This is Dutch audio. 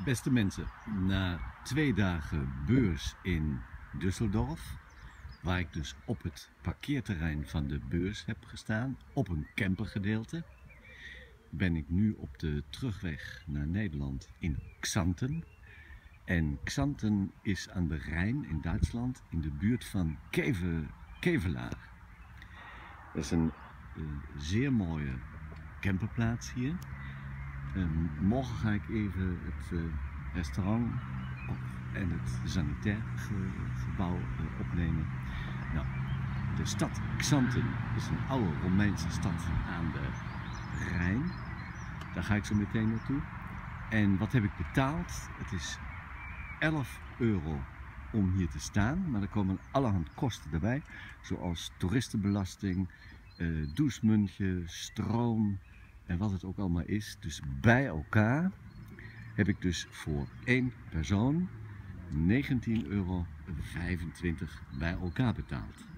Beste mensen, na 2 dagen beurs in Düsseldorf, waar ik dus op het parkeerterrein van de beurs heb gestaan, op een campergedeelte, ben ik nu op de terugweg naar Nederland in Xanten. En Xanten is aan de Rijn in Duitsland, in de buurt van Kevelaer. Dat is een zeer mooie camperplaats hier. Morgen ga ik even het restaurant en het sanitair gebouw opnemen. Nou, de stad Xanten is een oude Romeinse stad aan de Rijn. Daar ga ik zo meteen naartoe. En wat heb ik betaald? Het is 11 euro om hier te staan, maar er komen allerhand kosten erbij, zoals toeristenbelasting, douchemuntje, stroom en wat het ook allemaal is. Dus bij elkaar heb ik dus voor 1 persoon 19,25 euro bij elkaar betaald.